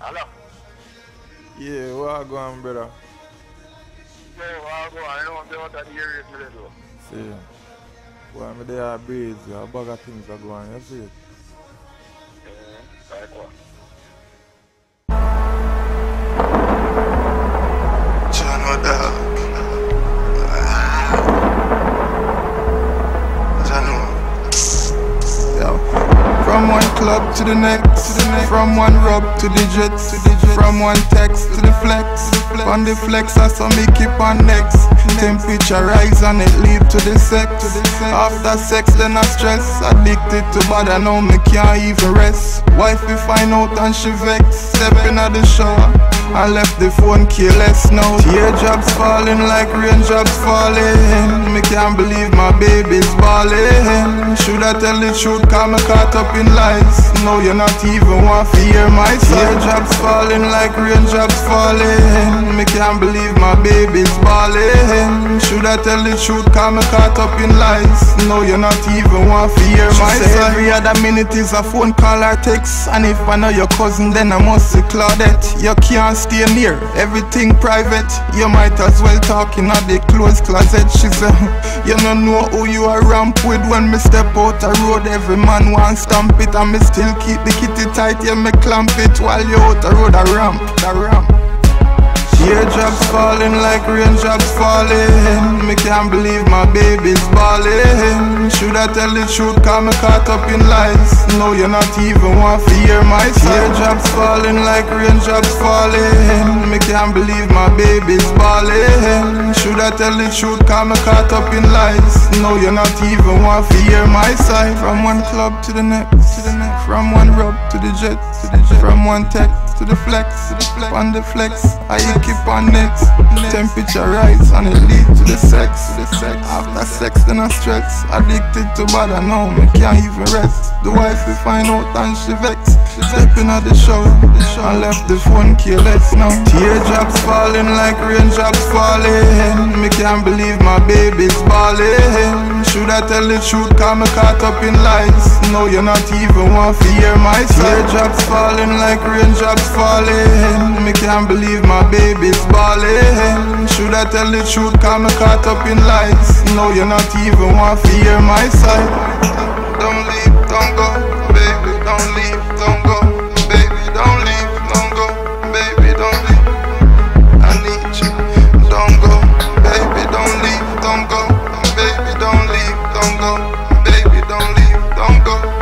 Hello? Yeah, what go on, brother? Yeah, well, go on. I don't want to out of the area today, though. See, well, I'm there breeze, a bag of things are going, you see? Like what? John Dog. From one club to the next, from one rub to the jets, from one text to the flex. On the flex, I saw me keep on next. Temperature rise and it lead to the sex. After sex, then I stress. Addicted to bad, I know me can't even rest. Wifey find out and she vex. Stepping at the shower, I left the phone careless now. Teardrops falling like raindrops falling. Me can't believe my baby's balling. Should I tell the truth, cause me caught up in lies. No, you're not even want to hear my side. Teardrops falling like raindrops falling. Me can't believe my baby's balling. Should I tell the truth, cause me caught up in lies. No, you're not even want to hear my side. Every other minute is a phone call or text. And if I know your cousin, then I must say Claudette. You can't stay near, everything private. You might as well talk in the closed closet. She said, you don't know who you are ramp with. When me step out the road, every man want stamp it. And me still keep the kitty tight, yeah, me clamp it. While you out the road, a ramp. Teardrops falling like raindrops falling. Me can't believe my baby's balling. Should I tell the truth, cause me caught up in lies. No, you're not even want to hear my side. Teardrops falling like raindrops falling. Me can't believe my baby's balling. Should I tell the truth, cause me caught up in lies. No, you're not even want to hear my side. From one club to the next, from one rub to the jet, from one text to the flex, on the flex, I keep on next. Temperature rise and it lead to the sex. After sex then I stress. Addicted to bad, I know me can't even rest. The wife we find out and she vex. Stepping at the shower, I left the phone careless now. Teardrops falling like raindrops falling. Me can't believe my baby's balling. Should I tell the truth, cause me caught up in lies. No, you're not even want to hear my side. Teardrops falling like raindrops falling. Me can't believe my baby's balling. Should I tell the truth, cause me caught up in lies. No, you're not even want to hear my side. Don't leave, don't go, baby, don't leave, don't go, baby, don't leave, don't go, baby, don't leave. I need you, don't go, baby, don't leave, don't go, baby, don't leave, don't go, baby, don't leave, don't go.